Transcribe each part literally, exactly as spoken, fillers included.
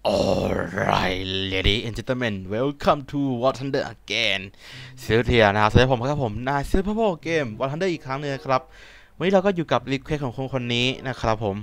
Alright, ladies and gentlemen, welcome to War Thunder again ซิลเทียนะครับสวัสดีผมครับผมนายซิลพ่อพ่อเกม War Thunder อีกครั้งนึงครับวันนี้เราก็อยู่กับรีเควสของคนคนนี้นะครับผม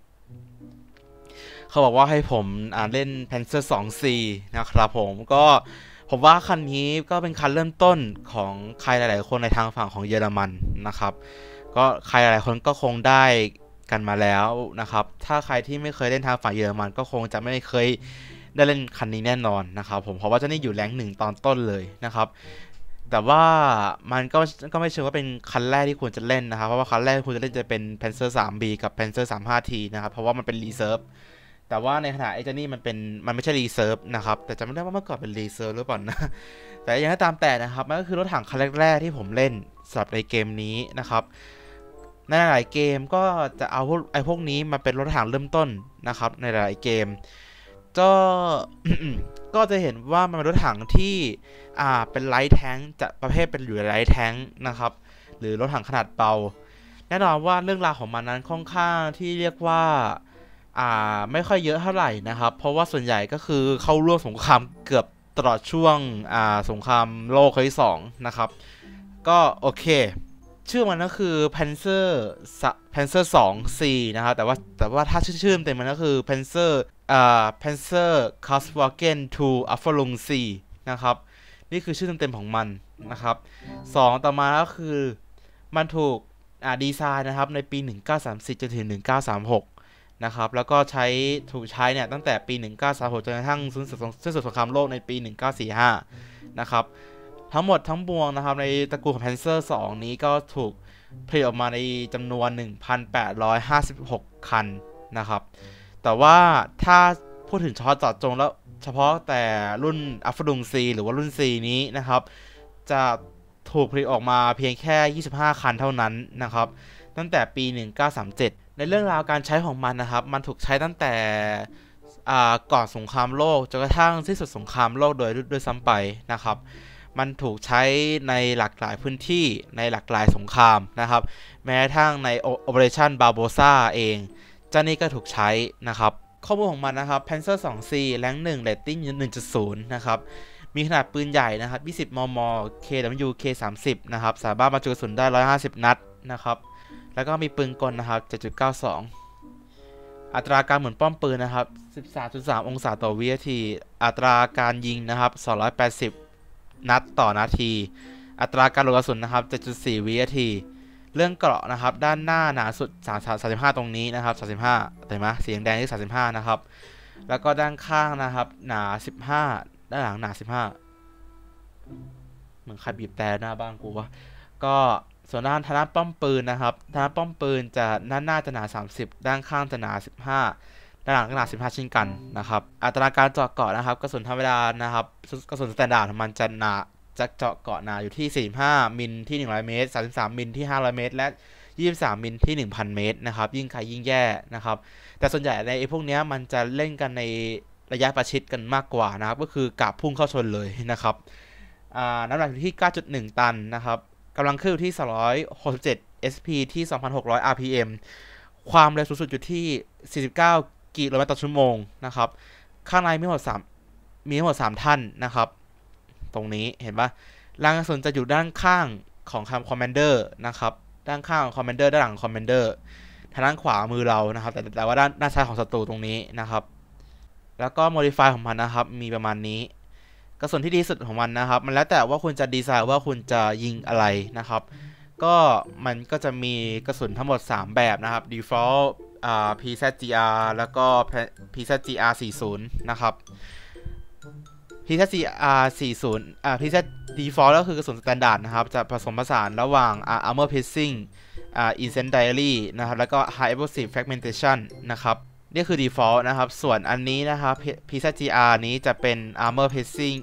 เขาบอกว่าให้ผมอ่านเล่น Panzer ทู ซี นะครับผมก็ผมว่าคันนี้ก็เป็นคันเริ่มต้นของใครหลายๆคนในทางฝั่งของเยอรมันนะครับก็ใครหลายๆคนก็คงได้กันมาแล้วนะครับถ้าใครที่ไม่เคยเล่นทางฝั่งเยอรมันก็คงจะไม่เคยได้เล่นคันนี้แน่นอนนะครับผมเพราะว่าจะนี่อยู่แรงหนึ่งตอนต้นเลยนะครับแต่ว่ามันก็ก็ไม่เชิงว่าเป็นคันแรกที่ควรจะเล่นนะครับเพราะว่าคันแรกควรจะเล่นจะเป็น Panzer ทรี บี กับ Panzer ทรี ห้า ที นะครับเพราะว่ามันเป็นรีเซิร์ฟแต่ว่าในขณะไอ้เจ้านี่มันเป็นมันไม่ใช่รีเซิร์ฟนะครับแต่จำไม่ได้ว่าเมื่อก่อนเป็นรีเซิร์ฟหรือเปล่านะแต่อย่างไรตามแต่นะครับมันก็คือรถถังคันแรกๆที่ผมเล่นสำหรับในเกมนี้นะครับในหลายเกมก็จะเอาพวกไอ้พวกนี้มาเป็นรถถังเริ่มต้นนะครับในหลายเกมก็ ก็จะเห็นว่ามันเป็นรถถังที่อ่าเป็นไลท์แทงค์จะประเภทเป็นอยู่ในไลท์แทงค์นะครับหรือรถถังขนาดเบาแน่นอนว่าเรื่องราวของมันนั้นค่อนข้างที่เรียกว่าอ่าไม่ค่อยเยอะเท่าไหร่นะครับเพราะว่าส่วนใหญ่ก็คือเข้าร่วมสงครามเกือบตลอดช่วงอ่าสงครามโลกครั้งที่สองนะครับก็โอเคชื่อมันก็คือ Panzer Panzer ทู ซี นะครับแต่ว่าแต่ว่าถ้าชื่อเต็มมันก็คือ Panzer อ่า Panzer Kampfwagen ทู Abteilung C นะครับนี่คือชื่อเต็มๆของมันนะครับสองต่อมาก็คือมันถูกอ่าดีไซน์นะครับในปีหนึ่งพันเก้าร้อยสามสิบจนถึงหนึ่งพันเก้าร้อยสามสิบหกนะครับแล้วก็ใช้ถูกใช้เนี่ยตั้งแต่ปีหนึ่งพันเก้าร้อยสามสิบหกจนกระทั่งสิ้นสุดสิ้นสุดสงครามโลกในปีหนึ่งพันเก้าร้อยสี่สิบห้านะครับทั้งหมดทั้งปวงนะครับในตระกูลของ Panzer ทู นี้ก็ถูกผลิตออกมาในจำนวน หนึ่งพันแปดร้อยห้าสิบหก คันนะครับแต่ว่าถ้าพูดถึงเฉพาะเจาะจงแล้วเฉพาะแต่รุ่น Abteilung C หรือว่ารุ่น C นี้นะครับจะถูกผลิตออกมาเพียงแค่ยี่สิบห้าคันเท่านั้นนะครับตั้งแต่ปีหนึ่งพันเก้าร้อยสามสิบเจ็ดในเรื่องราวการใช้ของมันนะครับมันถูกใช้ตั้งแต่ก่อนสงครามโลกจนกระทั่งสิ้นสุดสงครามโลกโดยด้วยซ้ำไปนะครับมันถูกใช้ในหลากหลายพื้นที่ในหลากหลายสงครามนะครับแม้กระทั่งใน Operation Barbarossa เองเจ้านี่ก็ถูกใช้นะครับข้อมูลของมันนะครับ Panzer ทู ซี แรงหนึ่ง Rating หนึ่งจุดศูนย์ นะครับมีขนาดปืนใหญ่นะครับยี่สิบ มม. เค ดับเบิลยู เค สามสิบ นะครับสามารถบรรจุกระสุนได้หนึ่งร้อยห้าสิบนัดนะครับแล้วก็มีปืนกลนะครับ เจ็ดจุดเก้าสอง อัตราการหมุนป้อมปืนนะครับ สิบสามจุดสาม องศาต่อวินาทีอัตราการยิงนะครับสองร้อยแปดสิบนัดต่อนาทีอัตราการโหลดกระสุนนะครับ เจ็ดจุดสี่ วินาทีเรื่องเกราะนะครับด้านหน้าหนาสุดสามสิบห้าตรงนี้นะครับสามสิบห้าเห็นไหมสีแดงที่สามสิบห้านะครับแล้วก็ด้านข้างนะครับหนาสิบห้าด้านหลังหนาสิบห้าเหมือนใครบีบแต่หน้าบ้านกูวะก็ส่วนด้านทางด้านป้อมปืนนะครับทางด้านป้อมปืนจะด้านหน้าจะหนาสามสิบด้านข้างจะหนาสิบห้าด้านหลังก็หนาสิบห้าเช่นกันนะครับอัตราการเจาะเกราะนะครับกระสุนธรรมดานะครับกระสุนสแตนดาร์ดของมันจะหนาจะเจาะเกราะหนาอยู่ที่สี่สิบห้ามิลที่หนึ่งร้อยเมตรสามสิบสามมิลที่ห้าร้อยเมตรและยี่สิบสามมิลที่ หนึ่งพัน เมตรนะครับยิ่งใครยิ่งแย่นะครับแต่ส่วนใหญ่ในไอ้พวกนี้มันจะเล่นกันในระยะประชิดกันมากกว่านะครับก็คือกะพุ่งเข้าชนเลยนะครับน้ำหนักอยู่ที่ เก้าจุดหนึ่ง ตันนะครับกำลังเครื่องอยู่ที่สองร้อยหกสิบเจ็ด เอส พี ที่ สองพันหกร้อย อาร์ พี เอ็ม ความเร็วสูงสุดอยู่ที่สี่สิบเก้ากิโลเมตรต่อชั่วโมงนะครับข้างในมีทั้งหมดสามมีทั้งหมดสามท่านนะครับตรงนี้เห็นปะรางกระสุนจะอยู่ด้านข้างของคำคอมมานเดอร์นะครับด้านข้างของคอมมานเดอร์ด้านหลังคอมมานเดอร์ทางด้านขวามือเรานะครับแต่แต่ว่าด้านด้านซ้ายของศัตรูตรงนี้นะครับแล้วก็โมดิฟายของมันนะครับมีประมาณนี้กระสุนที่ดีสุดของมันนะครับมันแล้วแต่ว่าคุณจะดีไซน์ว่าคุณจะยิงอะไรนะครับก็มันก็จะมีกระสุนทั้งหมดสามแบบนะครับ Default อ่า พี แซด จี อาร์ แล้วก็ พี แซด จี อาร์ สี่สิบ นะครับ พี แซด จี อาร์ สี่สิบ อ่า พี แซด Default ก็คือกระสุนสแตนดาร์ดนะครับจะผสมผสานระหว่าง Armor Piercing อ่า Incendiary นะครับแล้วก็ High Explosive Fragmentation นะครับนี่คือ Default นะครับส่วนอันนี้นะครับ พี แซด จี อาร์ นี้จะเป็น Armor Piercing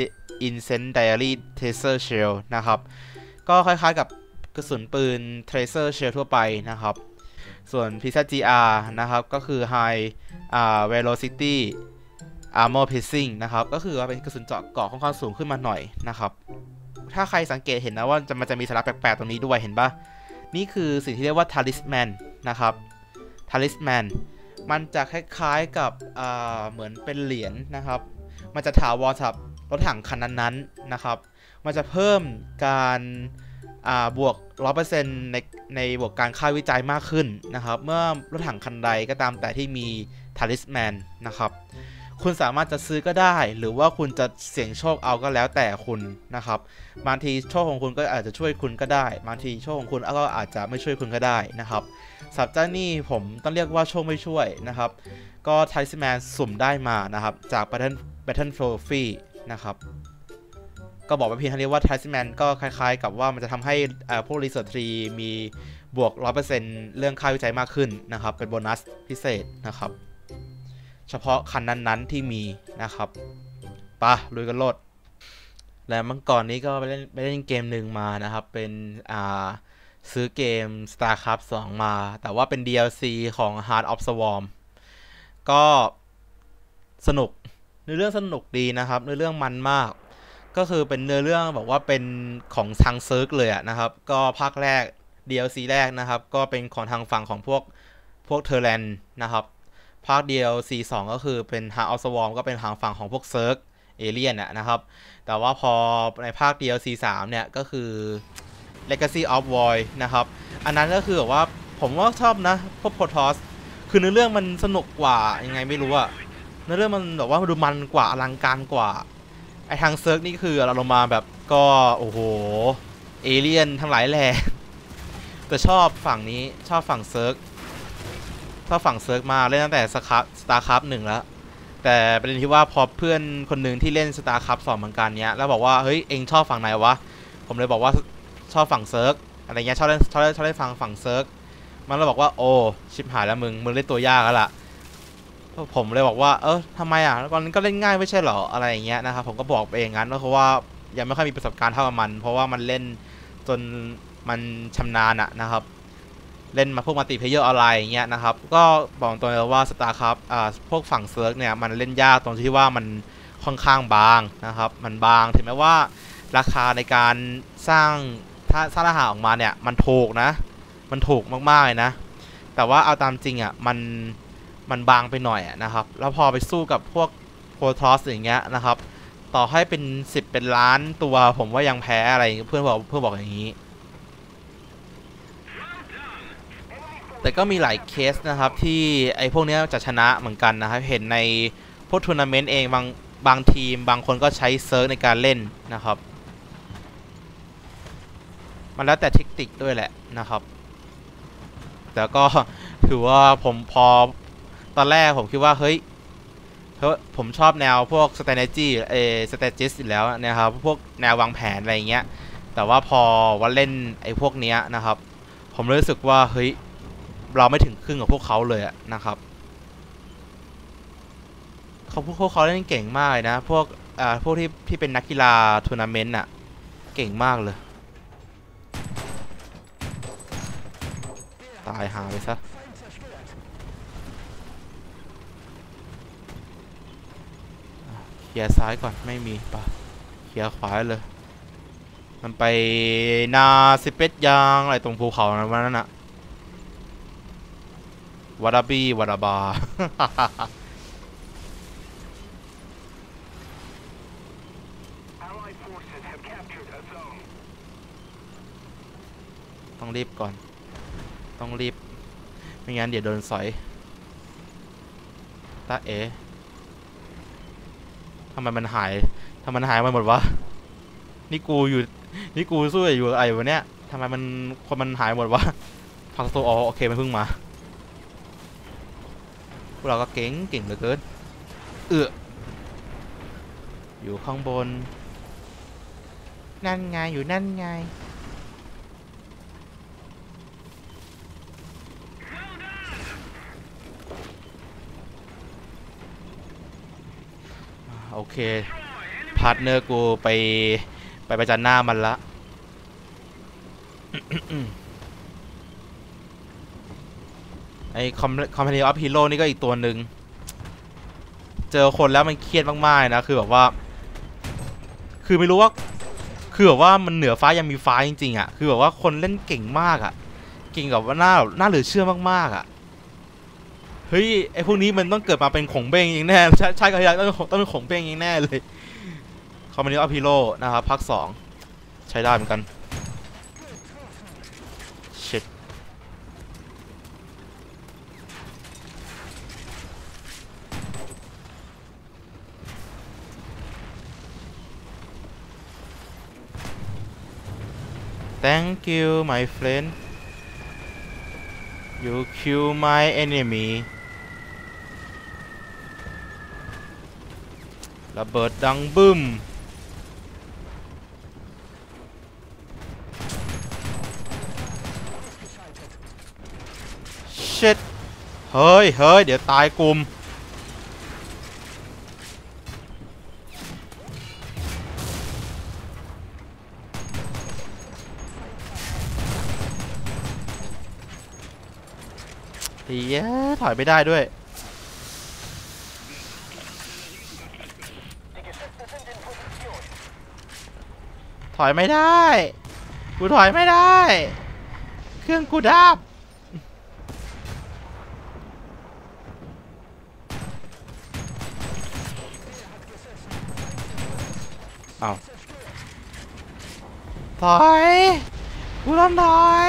Incendiary Tracer Shell นะครับก็คล้ายๆกับกระสุนปืน Tracer Shell ทั่วไปนะครับส่วน พี แซด จี อาร์ นะครับก็คือ High อ่า Velocity Armor Piercing นะครับก็คือว่าเป็นกระสุนเจาะเกราะค่อนข้างสูงขึ้นมาหน่อยนะครับถ้าใครสังเกตเห็นนะว่าจะมันจะมีสัญลักษณ์แปลกๆตรงนี้ด้วยเห็นปะนี่คือสิ่งที่เรียกว่า Talisman นะครับ Talisman มันจะคล้ายๆกับอ่าเหมือนเป็นเหรียญ นะครับมันจะถาวรสำหรับรถถังคันนั้นๆนะครับมันจะเพิ่มการบวก ร้อยเปอร์เซ็นต์ ในในบวกการค่าวิจัยมากขึ้นนะครับเมื่อรถถังคันใดก็ตามแต่ที่มีทาริสแมนนะครับคุณสามารถจะซื้อก็ได้หรือว่าคุณจะเสี่ยงโชคเอาก็แล้วแต่คุณนะครับบางทีโชคของคุณก็อาจจะช่วยคุณก็ได้บางทีโชคของคุณก็อาจจะไม่ช่วยคุณก็ได้นะครับสับเจ้านี่ผมต้องเรียกว่าโชคไม่ช่วยนะครับก็ทาริสแมนสุ่มได้มานะครับจาก Battle Battle Trophy นะครับก็บอกไปเพียงเท่านี้ว่า Talisman ก็คล้ายๆกับว่ามันจะทำให้พวก Research Tree มีบวก ร้อยเปอร์เซ็นต์ เรื่องค่าวิจัยมากขึ้นนะครับเป็นโบนัสพิเศษนะครับเฉพาะคันนั้นๆที่มีนะครับปะลุยกันโลดและเมื่อก่อนนี้ก็ไปเล่นไปเล่นเกมหนึ่งมานะครับเป็นอ่าซื้อเกม StarCraft สองมาแต่ว่าเป็น ดี แอล ซี ของ Heart of Swarm ก็สนุกเนื้อเรื่องสนุกดีนะครับเนื้อเรื่องมันมากก็คือเป็นเนื้อเรื่องบอกว่าเป็นของทางเซิร์กเลยนะครับก็ภาคแรก ดี แอล ซี แรกนะครับก็เป็นของทางฝั่งของพวกพวกเทอร์แลนด์นะครับภาค ดี แอล ซี สองก็คือเป็น Heart of Swarm ก็เป็นทางฝั่งของพวกเซิร์กเอเลียนนะครับแต่ว่าพอในภาค ดี แอล ซี สามเนี่ยก็คือ Legacy of Void นะครับอันนั้นก็คือแบบว่าผมว่าชอบนะพวก Protoss คือเนื้อเรื่องมันสนุกกว่ายังไงไม่รู้อะเนื้อเรื่องมันแบบว่าดูมันกว่าอลังการกว่าไอทางเซิร์กนี่คือเราลงมาแบบก็โอ้โหเอเลียนทั้งหลายแหล่แต่ชอบฝั่งนี้ชอบฝั่งเซิร์กชอบฝั่งเซิร์กมาเล่นตั้งแต่สตาร์คราฟหนึ่งแล้วแต่ประเด็นที่ว่าพอเพื่อนคนหนึ่งที่เล่นสตาร์คราฟสองเหมือนกันเนี้ยแล้วบอกว่าเฮ้ยเองชอบฝั่งไหนวะผมเลยบอกว่าชอบฝั่งเซิร์กอะไรเงี้ยชอบเล่นชอบเล่นชอบเล่นฝั่งฝั่งเซิร์กมันเลยบอกว่าโอ้ชิบหายแล้วมึงมึงเล่นตัวยากแล้วล่ะผมเลยบอกว่าเออทำไมอ่ะตอนนั้นก็เล่นง่ายไม่ใช่หรออะไรอย่างเงี้ยนะครับผมก็บอกไปเองงั้นเพราะว่ายังไม่ค่อยมีประสบการณ์เท่ากับมันเพราะว่ามันเล่นจนมันชำนาญอะนะครับเล่นมาพวกมัลติเพลเยอร์ออนไลน์อย่างเงี้ยนะครับก็บอกตัวเลยว่า StarCraft อ่าพวกฝั่งเซิร์ฟเนี่ยมันเล่นยากตรงที่ว่ามันค่อนข้างบางนะครับมันบางถึงแม้ว่าราคาในการสร้างถ้าสร้างรหัสออกมาเนี่ยมันถูกนะมันถูกมากๆเลยนะแต่ว่าเอาตามจริงอ่ะมันมันบางไปหน่อยนะครับแล้วพอไปสู้กับพวกโพทอสอย่างเงี้ยนะครับต่อให้เป็นสิบเป็นล้านตัวผมว่ายังแพ้อะไรเพื่อนบอกเพื่อนบอกอย่างนี้แต่ก็มีหลายเคสนะครับที่ไอ้พวกนี้จะชนะเหมือนกันนะครับเห็นในพวกทัวร์นาเมนต์เองบางบางทีมบางคนก็ใช้เซิร์ฟในการเล่นนะครับมันแล้วแต่เทคนิคด้วยแหละนะครับแต่ก็ถือว่าผมพอตอนแรกผมคิดว่าเฮ้ยเพราะผมชอบแนวพวก strategy เอ strategist อยู่แล้วนะครับพวกแนววางแผนอะไรเงี้ยแต่ว่าพอว่าเล่นไอ้พวกเนี้ยนะครับผมรู้สึกว่าเฮ้ยเราไม่ถึงครึ่งกับพวกเขาเลยนะครับเขาพวกเขาเล่นเก่งมากเลยนะพวกอ่าพวกที่ที่เป็นนักกีฬาทัวร์นาเมนต์น่ะเก่งมากเลยตายหาไปซะเคลียร์ซ้ายก่อนไม่มีปะเคลียร์ขวาเลยมันไปนาสิเป็ดยางอะไรตรงภูเขานั้นน่ะวาราบีวาราบา ต้องรีบก่อนต้องรีบไม่งั้นเดี๋ยวโดนสอยตาเอ๋ทำไมมันหายทำไมมันหายไปหมดวะนี่กูอยู่นี่กูสู้อยู่ไอ้วะเนี้ยทำไมมันคนมันหายหมดวะพักตัวอ๋อโอเคมันเพิ่งมาพวกเราก็เก่งเก่งเหลือเกินเอื้ออยู่ข้างบนนั่นไงอยู่นั่นไงโอเคพาร์ทเนอร์กูไปไปประจันหน้ามันละ ไอคอมคอมพานีออฟฮีโร่นี่ก็อีกตัวหนึ่งเจอคนแล้วมันเครียดมากๆนะคือแบบว่าคือไม่รู้ว่าคือแบบว่ามันเหนือฟ้ายังมีฟ้าจริงๆอ่ะคือแบบว่าคนเล่นเก่งมากอ่ะเก่งกับว่าหน้าหน้าเหลือเชื่อมากๆอ่ะเฮ้ยไอพวกนี้มันต้องเกิดมาเป็นขงเบ้งเองแน่ใช่ใช่ก็อยากต้องต้องเป็นขงเบ้งเองแน่เลยคอมมานิออฟฮีโร่นะครับภาคสองใช้ได้เหมือนกันชิต thank you my friend you kill my enemy ระเบิดดังบึ้มชิตเฮ้ยเฮ้ยเดี๋ยวตายกลุ่มเฮียถอยไม่ได้ด้วยถอยไม่ได้กูถอยไม่ได้เครื่องกูดับอ้าวถอยกูต้องถอย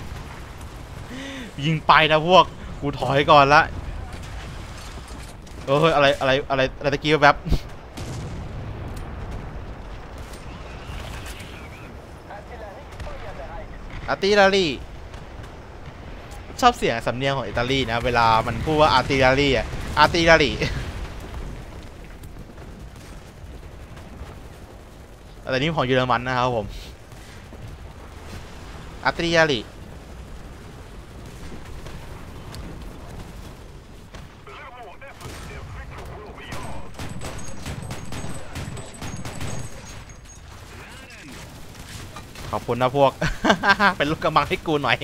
ยิงไปนะพวกกูถอยก่อนละเออเฮ้ยอะไรอะไรอะไรอะไรตะกี้แบบอาร์ติลารีชอบเสียงสำเนียงของอิตาลีนะเวลามันพูดว่าอาร์ติลารีอะอาร์ติลารีอะไรนี้ของเยอรมันนะครับผมอาร์ติลารีขอบคุณนะพวก เป็นลูกกระบังให้กูหน่อย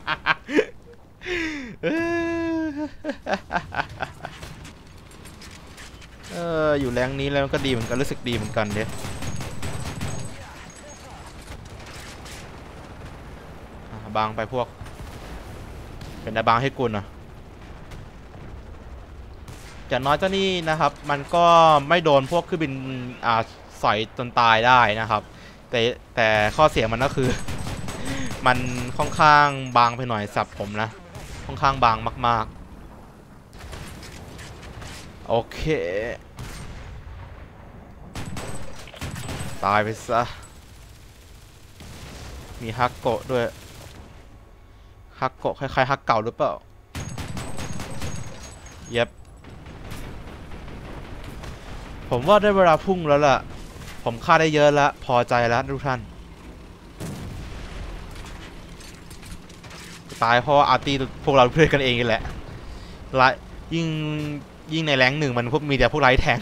เอออยู่แรงนี้แล้วก็ดีเหมือนกันรู้สึกดีเหมือนกันเด้บางไปพวกเป็นได้บางให้กูนะอย่างน้อยเจ้านี่นะครับมันก็ไม่โดนพวกเครื่องบินอ่าสอยจนตายได้นะครับแต่แต่ข้อเสียมันก็คือ มันค่อนข้างบางไปหน่อยสับผมนะค่อนข้างบางมากๆโอเคตายไปซะมีฮักโกะด้วยฮักโกะคล้ายๆฮักเก่าหรือเปล่าเย็บผมว่าได้เวลาพุ่งแล้วล่ะผมฆ่าได้เยอะแล้วพอใจแล้วทุกท่านตายเพราะอาร์ตี้พวกเราเพื่อนกันเองนี่แหละละยิ่งยิ่งในแรงหนึ่งมันพวกมีแต่พวกไร้แทง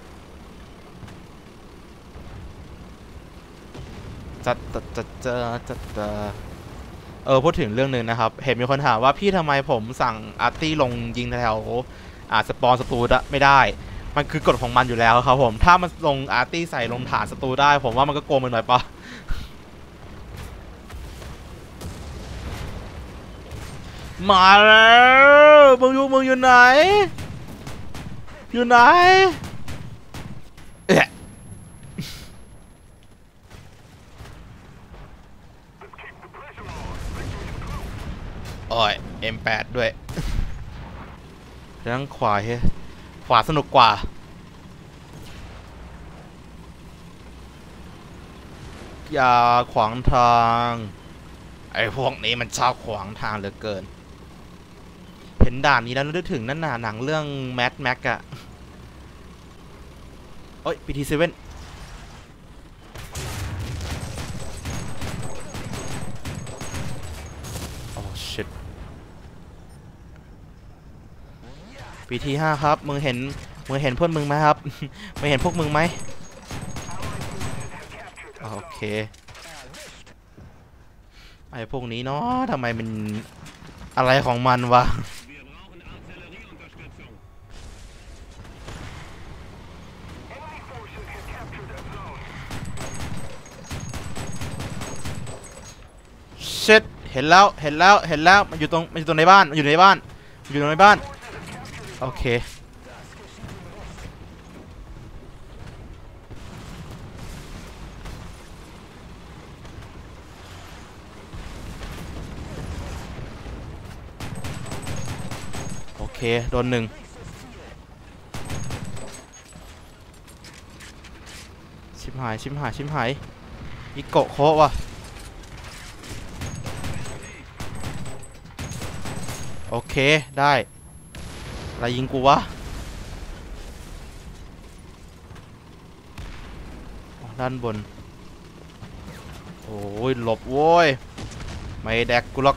จัดจัดจัดจัดจัดเออพูดถึงเรื่องหนึ่งนะครับเห็นมีคนถามว่าพี่ทำไมผมสั่งอาร์ตี้ลงยิงแถวอ่าสปอนศัตรูไม่ได้มันคือกฎของมันอยู่แล้วครับผมถ้ามันลงอาร์ตี้ใส่ลงฐานศัตรูได้ผมว่ามันก็โกงมันหน่อยปะมาแล้วมึงอยู่มึงอยู่ไหนอยู่ไหนเอ๊ะโอ้ย เอ็ม แปด ด้วยทางขวาเฮ้ยขวาสนุกกว่าอย่าขวางทางไอ้พวกนี้มันชอบขวางทางเหลือเกินเห็นด่านนี้แล้วนึกถึงนั่นน่ะหนังเรื่องแมดแม็กอะโอ้ย พี ที เซเว่น โอ้ชิต พี ที ห้า ครับมึงเห็นมึงเห็นพวกมึงไหมครับ มึงเห็นพวกมึงไหมโอเคไอ้พวกนี้เนาะทำไมมันอะไรของมันวะเช็ดเห็นแล้วเห็นแล้วเห็นแล้วมันอยู่ตรงมันอยู่ตรงในบ้านมันอยู่ในบ้านมันอยู่ตรงในบ้านโอเคโอเคโดนหนึ่งชิบหายชิบหายชิบหายอีโกะโคะว่ะโอเคได้อะไรยิงกูวะด้านบนโอ้ยหลบโว้ยไม่แดกกูหรอก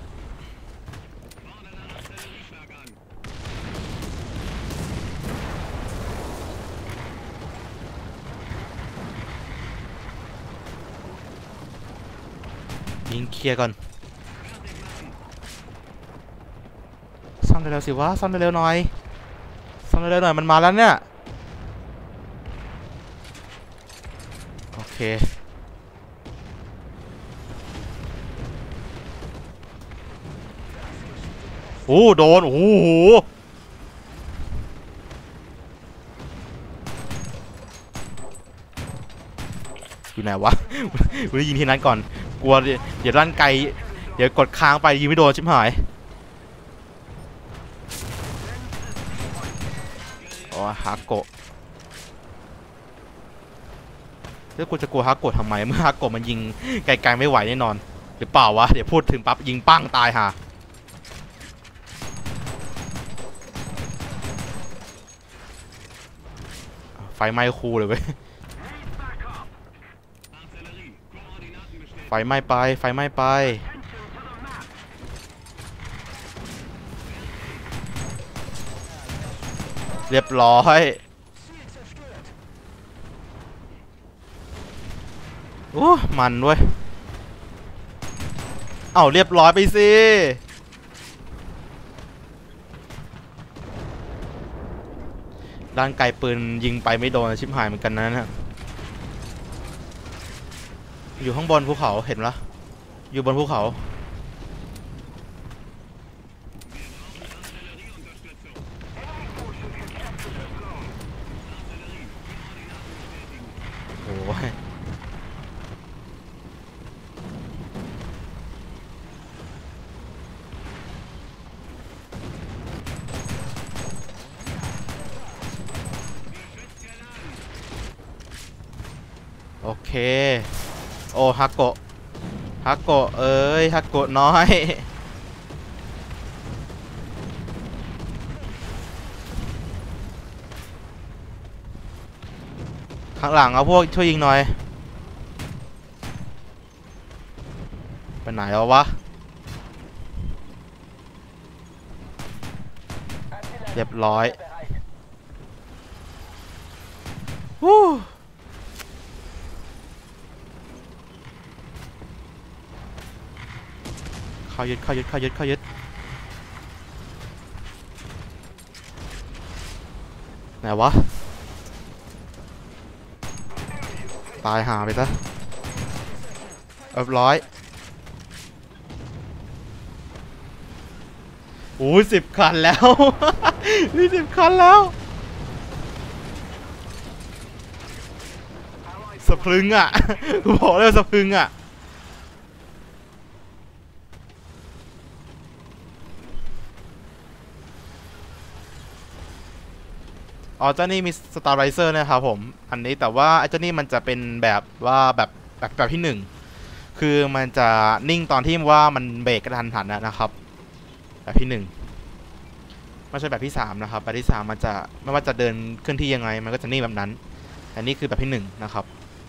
ยิงเคลียร์ก่อนซ่อมเร็วๆสิวะซ่อมเร็วๆหน่อยซ่อมเร็วๆหน่อยมันมาแล้วเนี่ยโอเคโอ้โดนโอ้โหอยู่ไหนวะกูได้ยินทีนั้นก่อนกลัวเดี๋ยวลั่นไกลเดี๋ยวกดค้างไปยิงไม่โดนชิบหายอ๋อฮาโกะแล้วกูจะกลัวฮาโกะทำไมเมื่อฮาโกะมันยิงไกลๆไม่ไหวแน่นอนหรือเปล่าวะเดี๋ยวพูดถึงปั๊บยิงปั้งตายห่าไฟไหม้คู่เลยเว้ยไฟไหม้ไปไฟไหม้ไปเรียบร้อยโอ้มันเว้ยเอ้าเรียบร้อยไปสิด้านไกลปืนยิงไปไม่โดนชิบหายเหมือนกันนะนะอยู่ข้างบนภูเขาเห็นปะอยู่บนภูเขาโอ้ยโอเคโอ้ฮาโกะฮาโกะเอ้ยฮาโกะน้อยข้างหลังเอาพวกช่วยยิงหน่อยไปไหนแล้ววะเรียบร้อยวู้เข้ายึดเข้ายึดเข้ายึดเข้ายึดไหนวะตายหาไปซะเรียบร้อยโอ้ยสิบคันแล้วนี่สิบคันแล้วสะพรึงอ่ะกูบอกเลยสะพรึงอ่ะอ๋อเจ้านี่มีสตาร์ไรเซอร์นะครับผมอันนี้แต่ว่าไอ้เจ้านี่มันจะเป็นแบบว่าแบบแบบแบบที่หนึ่งคือมันจะนิ่งตอนที่ว่ามันเบรกกระทันหันนะครับแบบที่หนึ่งไม่ใช่แบบที่สามนะครับแบบที่สามมันจะไม่ว่าจะเดินเคลื่อนที่ยังไงมันก็จะนิ่งแบบนั้นอันนี้คือแบบที่หนึ่งนะครับ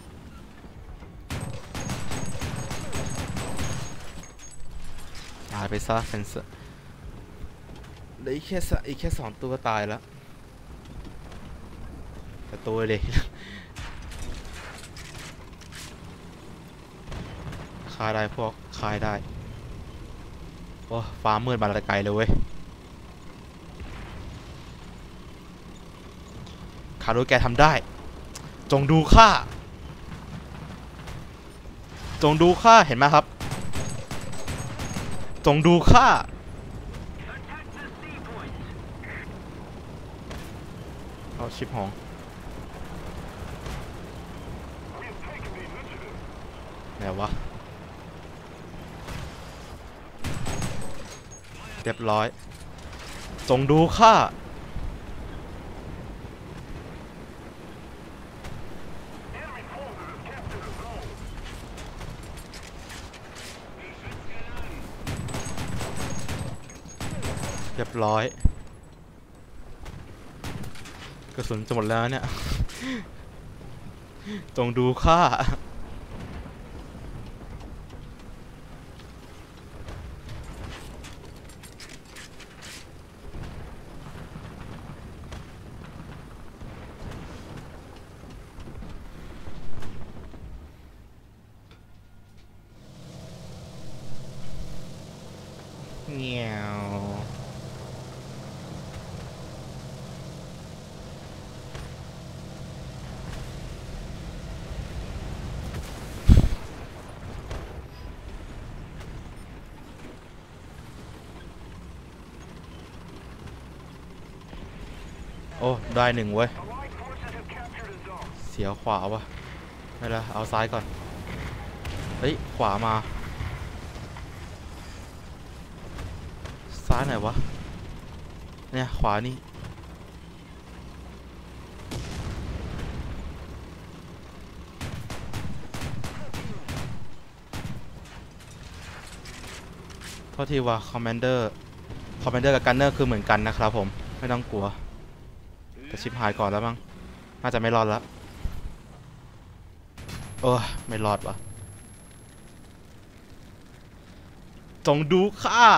ตายไปซะเซนเซอร์เหลืออีกแค่อีกแค่สองตัวก็ตายแล้วแต่ตัวเลยคายได้พวกคายได้โอ้ฟ้ามืดมาแต่ไกลเลยเว้ยคารุแกทำได้จงดูข้าจงดูข้าเห็นไหมครับจงดูข้าชิปหงไหนวะเรียบร้อยจงดูข้าเรียบร้อยกระสุนจะหมดแล้วเนี่ยจงดูข้าเงี้ยวโอ้ได้หนึ่งเว้ยเสียขวาวะไม่ละเอาซ้ายก่อนเฮ้ยขวามาซ้ายไหนวะเนี่ยขวานี่โทษทีว่าคอมมานเดอร์คอมมานเดอร์กับกันเนอร์คือเหมือนกันนะครับผมไม่ต้องกลัวแต่ชิปหายก่อนแล้วมั้งน่าจะไม่รอดแล้วเออไม่รอดวะจงดูข้า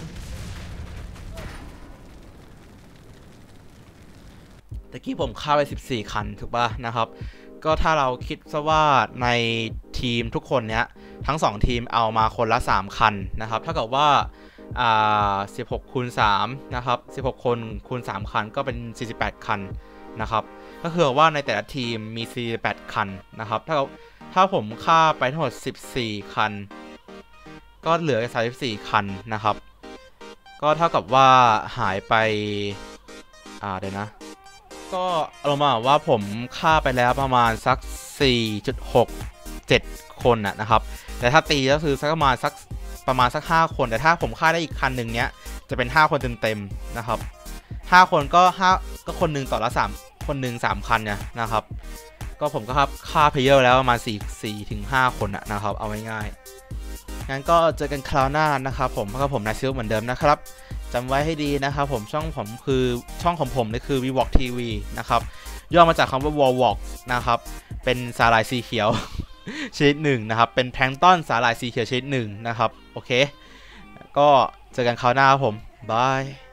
ตะกี้ผมฆ่าไปสิบสี่คันถูกป่ะนะครับก็ถ้าเราคิดซะว่าในทีมทุกคนเนี้ยทั้งสองทีมเอามาคนละสามคันนะครับเท่ากับว่าอ่าสิบหกคูณสามนะครับสิบหกคนคูณสามคันก็เป็นสี่สิบแปดคันนะครับก็คือว่าในแต่ละทีมมีสี่สิบแปดคันนะครับถ้าถ้าผมฆ่าไปทั้งหมดสิบสี่คันก็เหลือสามสิบสี่คันนะครับก็เท่ากับว่าหายไปอ่าเดี๋ยวนะก็อารมณ์ว่าผมฆ่าไปแล้วประมาณสัก สี่จุดหกเจ็ด คนนะครับแต่ถ้าตีก็คือสักประมาณสักประมาณสักห้าคนแต่ถ้าผมฆ่าได้อีกคันหนึ่งเนี้ยจะเป็นห้าคนเต็มๆนะครับห้าคนก็ห้าก็คนหนึ่งต่อละสามคนหนึ่งสามคันเนี่ยนะครับก็ผมก็ครับฆ่าเพลเยอร์แล้วประมาณสี่ สี่ถึงห้าคนนะครับเอาง่ายๆงั้นก็เจอกันคราวหน้านะครับผมแล้วก็ผมนายซิลเหมือนเดิมนะครับจำไว้ให้ดีนะครับผมช่องผมคือช่องของผมนี่คือ วี วอล์ก ที วี นะครับย่อมาจากคำว่า Wall Walk นะครับเป็นสาหร่ายสีเขียวชนิดหนึ่งนะครับเป็นแพลงก์ต้นสาหร่ายสีเขียวชนิดหนึ่งนะครับโอเคก็เจอกันคราวหน้าครับผมบาย